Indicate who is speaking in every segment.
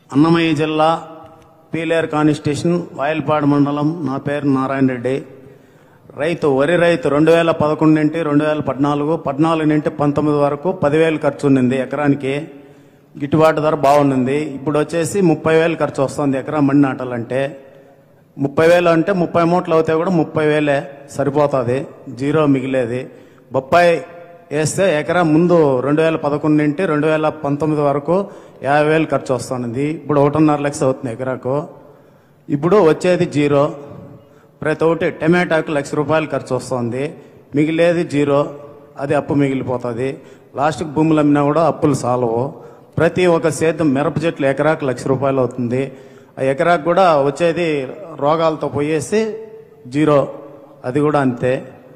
Speaker 1: అన్నమయ్య జిల్లా పీలేరు కాన్స్టిట్యూషన్ వాయిల్పాడు మండలం. నా పేరు నారాయణ రెడ్డి. వరి రైతు 2011 నుండి 2014, 14 నుండి 19 వరకు 10,000 ఖర్చు ఉన్నింది ఎకరానికి. గిట్టుబాటు ధర బాగుంది. ఇప్పుడు వచ్చేసి 30,000 ఖర్చు వస్తుంది ఎకరా మండి నాటాలంటే. 30,000 అంటే 30 మూటలు అవుతాయి కూడా 30,000 సరిపోతుంది, జీరో మిగిలేది. బొప్పాయి వేస్తే ఎకరా ముందు 2011 నుండి 2019 వరకు 50,000 ఖర్చు వస్తుంది. ఇప్పుడు 1.5 లక్షలు అవుతుంది ఎకరాకు. ఇప్పుడు వచ్చేది జీరో. ప్రతి ఒక్కటి టమాటాకు ₹1,00,000 ఖర్చు వస్తుంది, మిగిలేది జీరో. అది అప్పు మిగిలిపోతుంది. లాస్ట్కి భూములు అమ్మినా కూడా అప్పులు సాలవు. ప్రతి ఒక్క సేద్యం మిరప చెట్లు ఎకరాకు ₹1,00,000 అవుతుంది. ఆ ఎకరాకు కూడా వచ్చేది రోగాలతో పోయేసి జీరో. అది కూడా అంతే.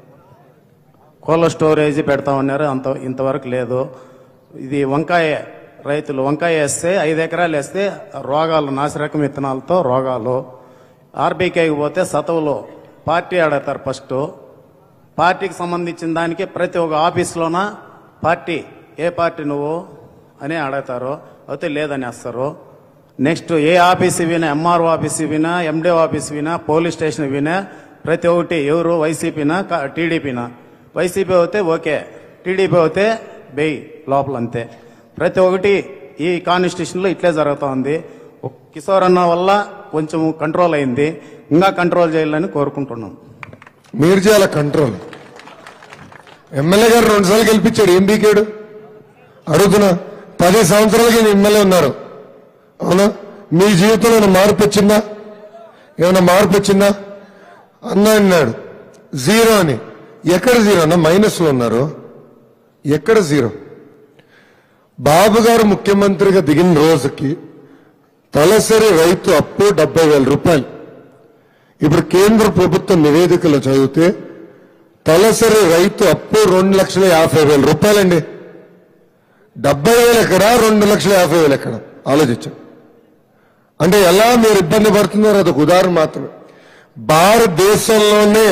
Speaker 1: కోల్డ్ స్టోరేజ్ పెడతామన్నారు, ఇంతవరకు లేదు. ఇది వంకాయ రైతులు వంకాయ వేస్తే 5 ఎకరాలు వేస్తే రోగాలు, నాసిరకం విత్తనాలతో రోగాలు. ఆర్బీకేకి పోతే సతవులో పార్టీ ఆడతారు. ఫస్ట్ పార్టీకి సంబంధించిన దానికి ప్రతి ఒక్క ఆఫీసులోన పార్టీ, ఏ పార్టీ నువ్వు అని అడుగుతారు, అయితే లేదని వేస్తారు. నెక్స్ట్ ఏ ఆఫీసు వినా, ఎంఆర్ఓ ఆఫీసు వినా, ఎండిఓ ఆఫీసు వినా, పోలీస్ స్టేషన్ వినా ప్రతి ఒక్కటి ఎవరు వైసీపీనా టీడీపీనా. వైసీపీ అయితే ఓకే, టీడీపీ అయితే బెయ్ లోపల అంతే. ప్రతి ఒక్కటి ఈ కాన్స్టిట్యూషన్లో ఇట్లే జరుగుతూ ఉంది. కిషోర్ అన్న వల్ల కొంచెం కంట్రోల్ అయింది, ఇంకా కంట్రోల్ చేయాలని కోరుకుంటున్నాం.
Speaker 2: మీరు చేయాల కంట్రోల్. ఎమ్మెల్యే గారు 2 సార్లు గెలిపించాడు, ఏం బీకాడు అడుగుతున్నా. 10 సంవత్సరాలకి ఎమ్మెల్యే ఉన్నారు, అవునా? మీ జీవితంలో ఏమైనా మార్పు వచ్చిందా? ఏమైనా మార్పు వచ్చిందా? అన్న అన్నాడు జీరో అని. ఎక్కడ జీరో అన్న? మైనస్లో ఉన్నారు. ఎక్కడ జీరో? బాబు గారు ముఖ్యమంత్రిగా దిగిన రోజుకి తలసరి రైతు అప్పు ₹70,000. ఇప్పుడు కేంద్ర ప్రభుత్వ నివేదికలో చదివితే తలసరి రైతు అప్పు ₹2,50,000 అండి. 70,000 ఎక్కడా, 2,50,000 ఎక్కడ? ఆలోచించాం. అంటే ఎలా మీరు ఇబ్బంది పడుతున్నారో అదొక ఉదాహరణ మాత్రమే. భారతదేశంలోనే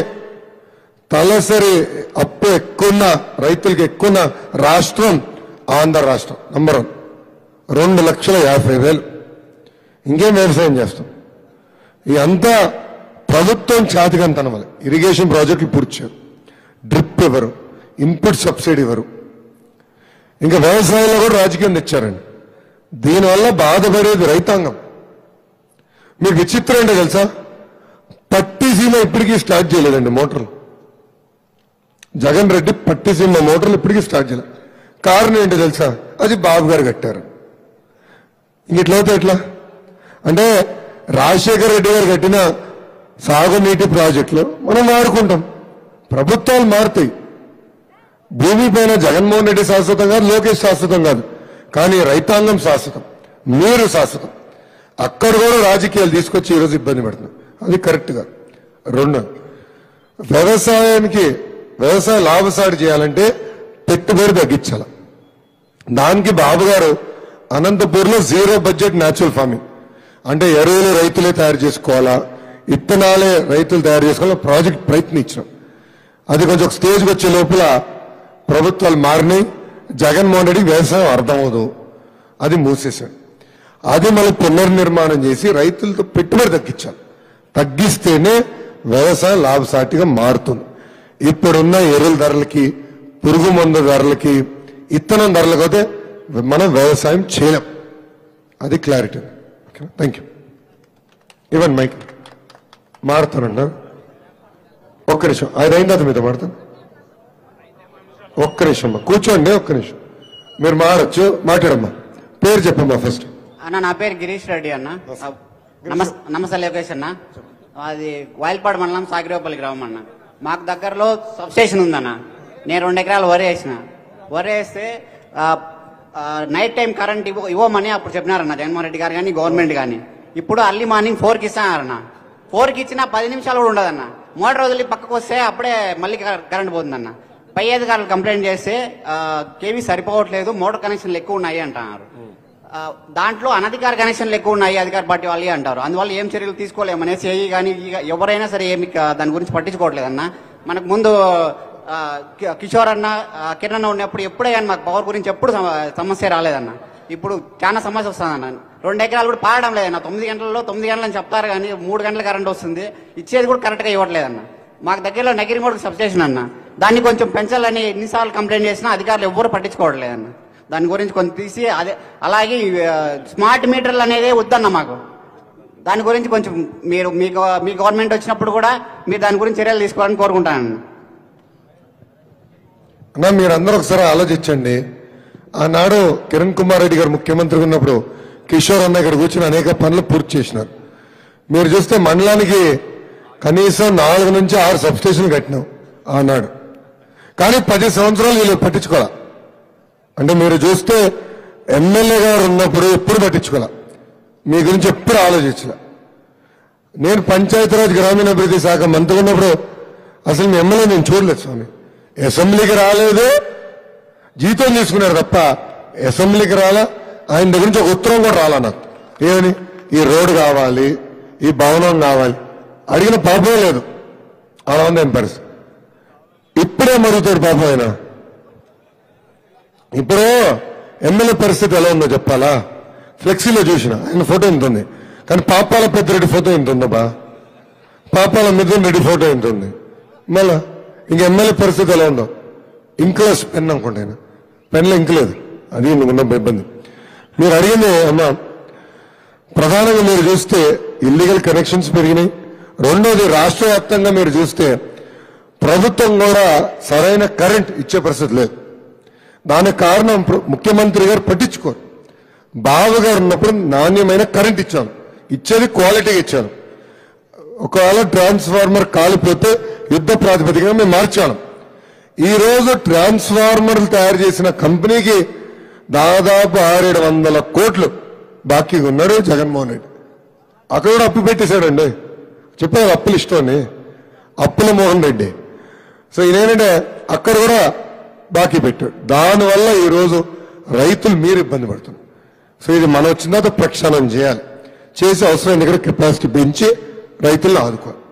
Speaker 2: తలసరి అప్పు ఎక్కువ రైతులకు ఎక్కువ రాష్ట్రం ఆంధ్ర రాష్ట్రం నంబర్ 1, ₹2,50,000. ఇంకేం వ్యవసాయం చేస్తాం? ఇదంతా ప్రభుత్వం చేతికంతనం వల్ల. ఇరిగేషన్ ప్రాజెక్టులు పూర్చారు, డ్రిప్ ఇవ్వరు, ఇన్పుట్ సబ్సిడీ ఇవ్వరు, ఇంకా వ్యవసాయంలో కూడా రాజకీయం తెచ్చారండి. దీనివల్ల బాధపడేది రైతాంగం. మీకు విచిత్రం ఏంటో తెలుసా? పట్టిసీమ ఇప్పటికీ స్టార్ట్ చేయలేదండి మోటార్లు. జగన్ రెడ్డి పట్టిసీమ మోటార్లు ఇప్పటికీ స్టార్ట్ చేయలేదు. కారణం ఏంటో తెలుసా? అది బాబు గారు కట్టారు. ఇంకెట్లయితే ఎట్లా అంటే రాజశేఖర రెడ్డి గారు కట్టిన సాగునీటి ప్రాజెక్టులు మనం వాడుకుంటాం. ప్రభుత్వాలు మారుతాయి. భూమి పైన జగన్మోహన్ రెడ్డి శాశ్వతం కాదు, లోకేష్ శాశ్వతం కాదు, కానీ రైతాంగం శాశ్వతం, మీరు శాశ్వతం. అక్కడ కూడా రాజకీయాలు తీసుకొచ్చి ఈరోజు ఇబ్బంది పెడుతున్నాం. అది కరెక్ట్గా. 2, వ్యవసాయ లాభసాటి చేయాలంటే పెట్టుబడి తగ్గించాలి. దానికి బాబు గారు అనంతపూర్లో జీరో బడ్జెట్ న్యాచురల్ ఫార్మింగ్ అంటే ఎరువులు రైతులే తయారు చేసుకోవాలా, ఇత్తనాలే రైతులు తయారు చేసుకోవాలా ప్రాజెక్ట్ ప్రయత్నించాం. అది కొంచెం స్టేజ్కి వచ్చే లోపల ప్రభుత్వాలు మారినాయి. జగన్మోహన్ రెడ్డికి వ్యవసాయం అర్థమవుదు, అది మూసేశాడు. అది మళ్ళీ పునర్నిర్మాణం చేసి రైతులతో పెట్టుబడి తగ్గించాలి. తగ్గిస్తేనే వ్యవసాయం లాభసాటిగా మారుతుంది. ఇప్పుడున్న ఎరువుల ధరలకి, పురుగు మందు ధరలకి, ఇత్తనం ధరలకు అయితే మనం వ్యవసాయం చేయలేం. అది క్లారిటీ. Okay, thank you. ఇవ్వండి మైక్. మారుతానన్నా ఒక్క నిమిషం. అది అయిన తర్వాత మీతో మాడతాను. ఒక్క నిమిషం అమ్మా, కూర్చోండి. ఒక్క నిమిషం మీరు మాడచ్చు, మాట్లాడమ్మా. పేరు చెప్పమ్మా ఫస్ట్.
Speaker 3: అన్న, నా పేరు గిరీష్ రెడ్డి అన్న. నమస్తే లోకేష్ అన్న. అది వాయిల్పాడు మండలం సాగిరేపల్లి గ్రామం అన్న. మాకు దగ్గరలో సబ్స్టేషన్ ఉందన్న. నేను 2 ఎకరాలు వరి వేసిన. వరి వేస్తే నైట్ టైం కరెంట్ ఇవ్వమని అప్పుడు చెప్పినారన్న జగన్మోహన్ రెడ్డి గారు కానీ గవర్నమెంట్ కానీ. ఇప్పుడు అర్లీ మార్నింగ్ 4కి ఇస్తానన్న. 4కి ఇచ్చినా 10 నిమిషాలు కూడా ఉండదన్న. మోటార్ వదిలి పక్కకు వస్తే అప్పుడే మళ్ళీ కరెంట్ పోతుందన్న. పై అధికారులు కంప్లైంట్ చేస్తే కేవీ సరిపోవట్లేదు, మోటార్ కనెక్షన్లు ఎక్కువ ఉన్నాయి అంటున్నారు. దాంట్లో అనధికార కనెక్షన్లు ఎక్కువ ఉన్నాయి అధికార పార్టీ వాళ్ళు అంటారు. అందువల్ల ఏం చర్యలు తీసుకోలేమనేసి కానీ ఎవరైనా సరే ఏమి దాని గురించి పట్టించుకోవట్లేదన్న. మనకు ముందు కిషోర్ అన్న, కిరణ్ ఉన్నప్పుడు ఎప్పుడే కానీ మాకు పవర్ గురించి ఎప్పుడు సమస్య రాలేదన్న. ఇప్పుడు చాలా సమస్య వస్తుందన్న. 2 ఎకరాలు కూడా పాడడం లేదన్న. 9 గంటలలో 9 గంటలని చెప్తారు కానీ 3 గంటల కరెంట్ వస్తుంది, ఇచ్చేది కూడా కరెక్ట్గా ఇవ్వట్లేదన్న. మాకు దగ్గరలో నగిరిమూడికి సబ్స్టేషన్ అన్న, దాన్ని కొంచెం పెంచాలని ఎన్నిసార్లు కంప్లైంట్ చేసినా అధికారులు ఎవ్వరూ పట్టించుకోవట్లేదన్న. దాని గురించి కొంచెం తీసి అదే అలాగే స్మార్ట్ మీటర్లు అనేది వద్దన్న మాకు. దాని గురించి కొంచెం మీరు మీ గవర్నమెంట్ వచ్చినప్పుడు కూడా మీరు దాని గురించి చర్యలు తీసుకోవాలని కోరుకుంటాను.
Speaker 2: అన్నా మీరందరూ ఒకసారి ఆలోచించండి. ఆనాడు కిరణ్ కుమార్ రెడ్డి గారు ముఖ్యమంత్రిగా ఉన్నప్పుడు కిషోర్ అన్న ఇక్కడ కూర్చొని అనేక పనులు పూర్తి చేసినారు. మీరు చూస్తే మండలానికి కనీసం 4 నుంచి 6 సబ్స్టేషన్ కట్టినాం ఆనాడు. కానీ 10 సంవత్సరాలు వీళ్ళు పట్టించుకోవాలి. అంటే మీరు చూస్తే ఎమ్మెల్యే గారు ఉన్నప్పుడు ఎప్పుడు పట్టించుకోవాలి, మీ గురించి ఎప్పుడు ఆలోచించలే. నేను పంచాయతీరాజ్ గ్రామీణాభివృద్ధి శాఖ మంత్రి ఉన్నప్పుడు అసలు మీ ఎమ్మెల్యే నేను చూడలేదు స్వామి. అసెంబ్లీకి రాలేదు, జీతం తీసుకున్నారు తప్ప అసెంబ్లీకి రాలా. ఆయన దగ్గర నుంచి ఒక ఉత్తరం కూడా రాలా నాకు. ఏమని ఈ రోడ్డు కావాలి, ఈ భవనం కావాలి, అడిగిన పాపం లేదు. అలా ఉంది ఆయన పరిస్థితి. ఇప్పుడే మరుగుతాడు పాపం ఆయన. ఇప్పుడు ఎమ్మెల్యే పరిస్థితి ఎలా ఉందో చెప్పాలా? ఫ్లెక్సీలో చూసిన ఆయన ఫోటో ఇంత ఉంది, కానీ పాపాల పెద్దిరెడ్డి ఫోటో ఇంత ఉందబ్బా, పాపాల మిథున్ రెడ్డి ఫోటో ఇంత ఉంది. మళ్ళా ఇంక ఎమ్మెల్యే పరిస్థితి ఎలా ఉందో, ఇంక్లెస్ పెన్ అనుకుంటా ఆయన, పెన్లో ఇంక్ లేదు, అది ఉన్న ఇబ్బంది. మీరు అడిగింది అమ్మా, ప్రధానంగా మీరు చూస్తే ఇల్లీగల్ కనెక్షన్స్ పెరిగినాయి. రెండోది రాష్ట్ర వ్యాప్తంగా మీరు చూస్తే ప్రభుత్వం కూడా సరైన కరెంట్ ఇచ్చే పరిస్థితి లేదు. దానికి కారణం ముఖ్యమంత్రి గారు పట్టించుకోరు. బాబు గారు ఉన్నప్పుడు నాణ్యమైన కరెంట్ ఇచ్చాను, ఇచ్చేది క్వాలిటీగా ఇచ్చాను. ఒకవేళ ట్రాన్స్ఫార్మర్ కాలిపోతే యుద్ధ ప్రాతిపదికగా మేము మార్చాను. ఈ రోజు ట్రాన్స్ఫార్మర్లు తయారు చేసిన కంపెనీకి దాదాపు 600-700 కోట్లు బాకీగా ఉన్నాడు జగన్మోహన్ రెడ్డి. అక్కడ కూడా అప్పు పెట్టేశాడండి, చెప్పారు అప్పులు ఇష్టమని, అప్పుల మోహన్ రెడ్డి. సో ఇదేంటంటే అక్కడ కూడా బాకీ పెట్టాడు. దానివల్ల ఈరోజు రైతులు మీరు ఇబ్బంది పడుతున్నారు. సో ఇది మనం వచ్చిన తర్వాత ప్రక్షాళన చేయాలి, చేసి అవసరమైన దగ్గర కెపాసిటీ పెంచి రైతులను ఆదుకోవాలి.